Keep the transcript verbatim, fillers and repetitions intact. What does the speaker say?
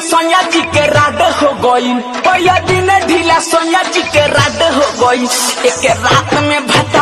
सोनिया जी के राड हो गई, पहिला दिन ढीला सोनिया जी के राड हो गई। एक रात में भटा